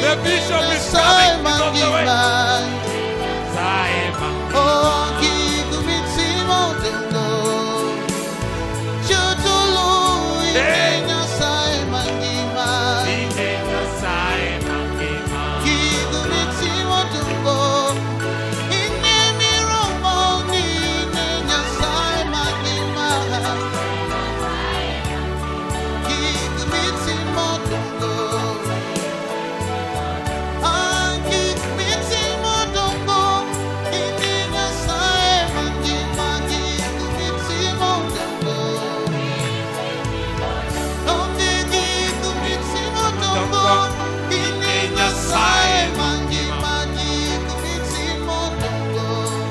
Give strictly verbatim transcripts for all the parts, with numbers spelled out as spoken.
The bishop is coming. He's on the way. Oh, give me Simon Dungo. Chutulu, Inenya Simon Gima. Give me Simon Dungo. Inemi Romoni, Inenya Simon Gima. Give me Simon Dungo. Ah, give me Simon Dungo. Inenya Simon Gima. Give me Simon Dungo. Oh, give me Simon Dungo. Inenya Simon Gima. Give me Simon Dungo.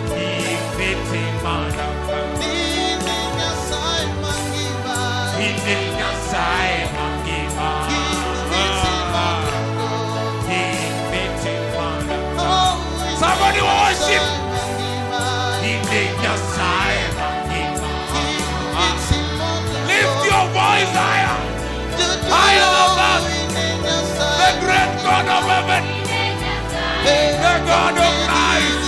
Inenya Simon Gima. Give me Simon Dungo. Oh, Somebody worship. Lift your voice higher. Higher than that. The great God of heaven. The God of life.